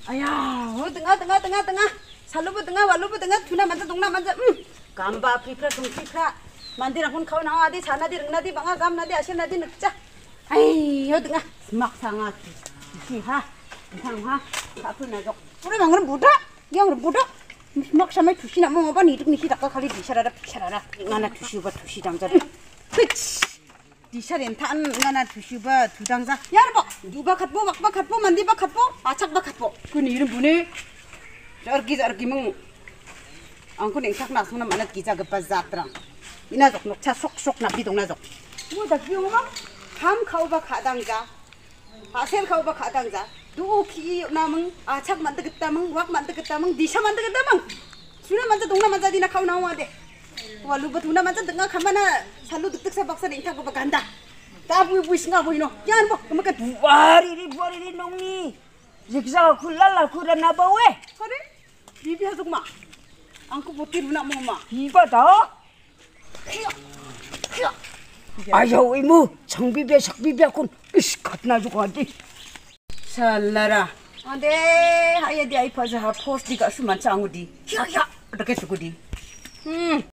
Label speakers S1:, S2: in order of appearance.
S1: 아야, 등아. 살루부 등아, wallu부 등아, 투나 만자, 동나 만자. 감바 피프라 둥 피프라. 만디랑 혼 카우 나와디, 사나디, 릉나디, 방아 감나디, 아시나디 늑자. 아이, 등아. 스막 상아. 하. 상하. 사풀 나족. 우리 망그럼 무다? yang budak mak samai tusi nak mau apa ni tu ni kita kali disarara ngana tusi ba tusi dangza disaren ngana tusi ba tudangza ya bo duba khatbo makba khatbo mandi ba khatbo achak ba khatbo ku ni irum bune jargi mung angku neng sak nak suna mana giza gepa zatra ina jok nok cha sok na bidong na jok mo da biong ma ham khau ba khadangza asel khau ba khadangza 두키 나멍 아착 만들겠다멍 왁 만들겠다멍 디샤 만들겠다멍 수나 만자 동나 만자 디나 카우 나와데 walluba tuna 만자 등가 가만나 살로 득득사 박사 링타고 바 간다 다 부이싱가 보이노 얀 뭐 그러니까 부아리리 농이 직사가 굴랄라 굴라나 바왜 그래 비비 하족마 안고 보티루나 뭐마 비바다 아야 이모 정비배 석비배군 이씨 갓나 주고 한디 살라라 안돼 하야디 아이파즈 하 포스디가 수만 짱우디 야야 이렇게 주고디